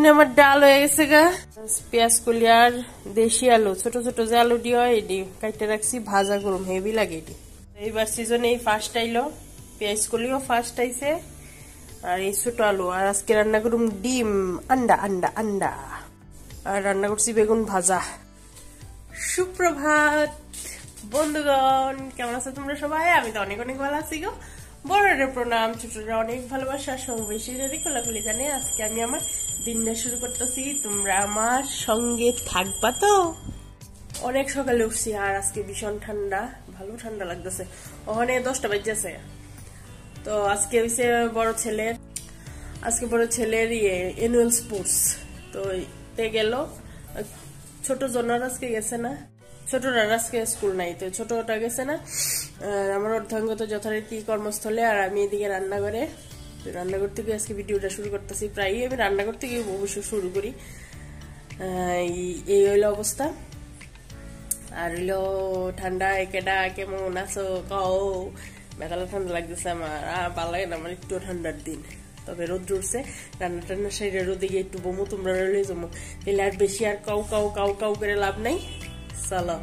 এখানে আমার ডাল হয়ে গেছে গা, পেঁয়াজ কলি আর দেশি আলু, ছোট ছোট যে আলু দিয়ে হয় এটি কাটতে রাখছি, ভাজা গরম হেভি লাগে এটি। এইবার সিজনে এই ফার্স্ট আইলো, পেঁয়াজ কলিও ফার্স্ট আইছে, আর এই ছোট আলু। আর আজকে রান্না করুম ডিম, আন্ডা আন্ডা আন্ডা, আর রান্না করছি বেগুন ভাজা। সুপ্রভাত বন্ধুগণ, কেমন আছো তোমরা সবাই? আমি তো অনেক অনেক ভালো আছি গো। বড়দের প্রণাম, ছোটরা অনেক ভালোবাসা, বেশি যদি কোলাকুলি জানে। আজকে আমি আমার দিনটা শুরু করতেছি, তোমরা আমার সঙ্গে থাকবা তো। অনেক সকালে উঠছি আর আজকে ভীষণ ঠান্ডা, ভালো ঠান্ডা লাগতেছে। ওখানে 10টা বাজছে। তো আজকে হইছে বড় ছেলের অ্যানুয়াল স্পোর্টস, তো গেল। ছোট জনার আজকে গেছে না, ছোটরা আজকে স্কুল নাই, তো ছোটটা গেছে না। আমার অর্ধাঙ্গত যথারীতি কর্মস্থলে, আর আমি এদিকে রান্নাঘর থেকে আজকে ভিডিওটা শুরু করতেছি। প্রায়ই আমি রান্নাঘর থেকে অবশ্য শুরু করি। এই হইলো অবস্থা। আর হইলো ঠান্ডা, একেডা কেমন আছো কও? মেঘালা ঠান্ডা লাগতেছে আমার, ভালো লাগে না আমার একটু ঠান্ডার দিন। তবে রোদ উঠছে, রান্না টান্না সাইডে রোদে গিয়ে একটু বমু, তোমরা রইলে জমো, তাহলে আর বেশি আর কাউ কাউ কাউ কাউ করে লাভ নাই। চলো।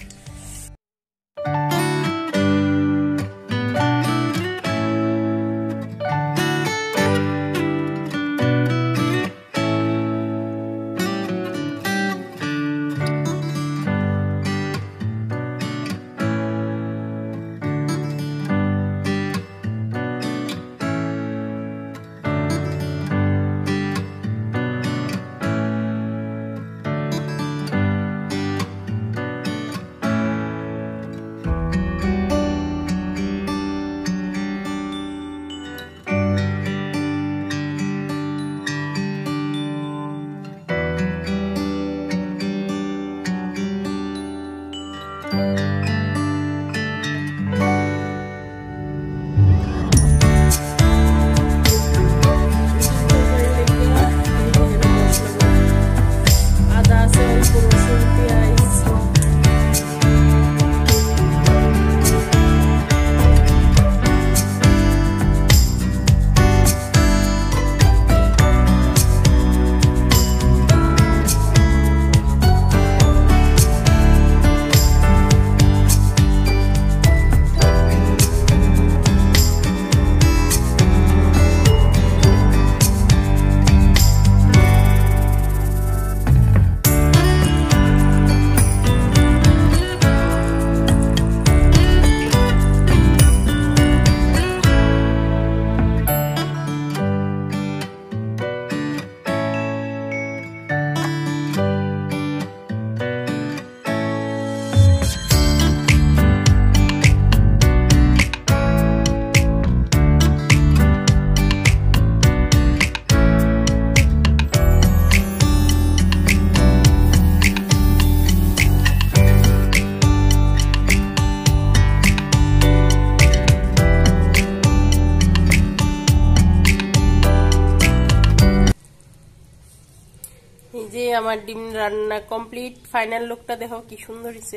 আমার ডিম রান্না কমপ্লিট, ফাইনাল লুকটা দেখো কি সুন্দর হয়েছে।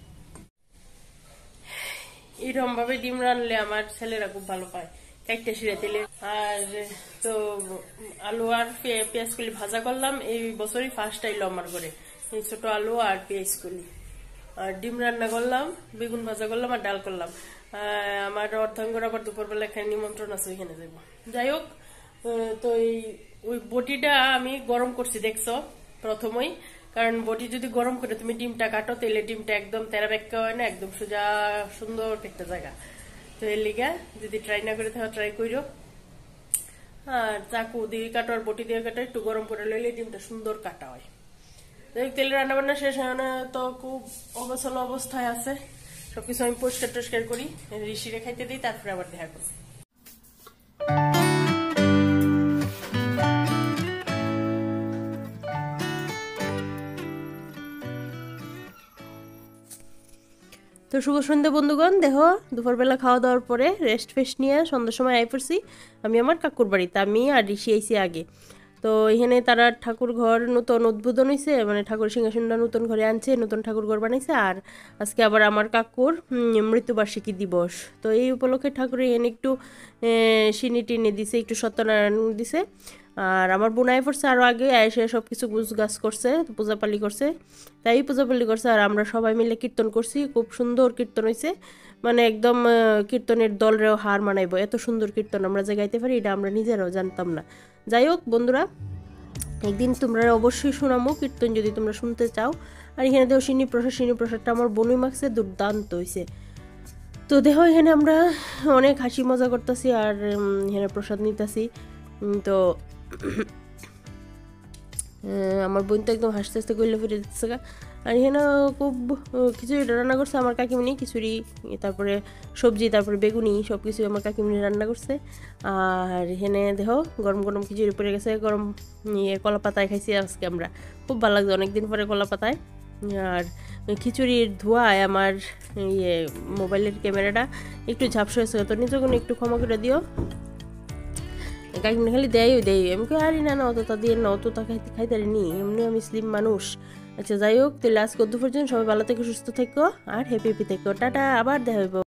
এরকম ভাবে ডিম রানলে আমার ছেলেরা খুব ভালো পায়, কাইটটা সিরে তেলে। আর তো আলু আর পেঁয়াজ কলি ভাজা করলাম, এই বছরই ফার্স্ট আইলো আমার ঘরে এই ছোট আলু আর পেঁয়াজ কলি। আর ডিম রান্না করলাম, বেগুন ভাজা করলাম, আর ডাল করলাম। আমার অর্ধাঙ্গর আবার দুপুরবেলা এখানে নিমন্ত্রণ আছে, ওইখানে যাবো। যাই হোক, তো ওই বটিটা আমি গরম করছি দেখছো প্রথমেই, কারণ বটি যদি গরম করে তুমি ডিমটা কাটো, তাহলে ডিমটা একদম তেরা বেক্কা হয় না, একদম সোজা সুন্দর একটা জায়গা। তো এর লিগা যদি ট্রাই না করে থাকো, ট্রাই করো। আর চাকু দিয়ে কাটো আর বটি দিয়ে কাটো, একটু গরম করে লইলে ডিমটা সুন্দর কাটা হয়। তেলের রান্না বান্না শেষ হয় না, তো খুব অবসল অবস্থায় আছে। সবকিছু আমি পরিষ্কার টরিষ্কার করি, ঋষিরে খাইতে দিই, তারপরে আবার দেখা করি। তো শুভ সন্ধ্যা বন্ধুগণ, দেখো দুপুরবেলা খাওয়া দাওয়ার পরে রেস্ট ফেস্ট নিয়ে সন্ধ্যার সময় আই পড়ছি আমি আমার কাকুর বাড়িতে। আমি আর ঋষি আইসি আগে। তো এখানে তারা ঠাকুর ঘর নতুন উদ্বোধন হয়েছে, মানে ঠাকুর সিংহাসনটা নতুন ঘরে আনছে, নতুন ঠাকুর ঘর বানাইছে। আর আজকে আবার আমার কাকুর মৃত্যুবার্ষিকী দিবস, তো এই উপলক্ষে ঠাকুর এখানে একটু সিনি টিনি দিছে, একটু সত্যনারায়ণ দিছে। আর আমার বোনাই পড়ছে আরও আগে এসে সব কিছু গাছ করছে, পূজাপালি করছে, তাই পূজাপালি করছে। আর আমরা সবাই মিলে কীর্তন করছি, খুব সুন্দর কীর্তন হয়েছে, মানে একদম কীর্তনের দলরেও হার মানাইবো, এত সুন্দর কীর্তন আমরা যে গাইতে পারি এটা আমরা নিজেরাও জানতাম না। যাই হোক বন্ধুরা, একদিন তোমরা অবশ্যই শোনামো কীর্তন যদি তোমরা শুনতে চাও। আর এখানে দেখো সিনি প্রসাদটা আমার বনুই মাখছে, দুর্দান্ত হয়েছে। তো দেখো এখানে আমরা অনেক হাসি মজা করতেছি আর এখানে প্রসাদ নিতেছি। তো আমার বোন তো একদম হাসতে হাসতে গইলে ফিরে দিচ্ছে। আর এখানে খুব খিচুড়িটা রান্না করছে আমার কাকিমণি, খিচুড়ি তারপরে সবজি তারপরে বেগুনি সব কিছু আমার কাকিমণি রান্না করছে। আর এখানে দেখো গরম গরম খিচুড়ি পড়ে গেছে, গরম কলা পাতায় খাইছি আজকে আমরা, খুব ভালো লাগছে অনেকদিন পরে কলা পাতায়। আর খিচুড়ির ধোঁয়ায় আমার মোবাইলের ক্যামেরাটা একটু ঝাপসা হয়েছে, তো নিজে কোনো একটু ক্ষমা করে দিও। কাকিমনি খালি দেয় আমি কই আরে না অতটা দিয়ে না, অতটা খাইতে নি, এমনি আমি স্লিম মানুষ। আচ্ছা যাই হোক, তাহলে আজকে দুপুর পর্যন্ত সবাই ভালো থেকে সুস্থ থেকো আর হ্যাপি থেকো, টাটা, আবার দেখা হইব।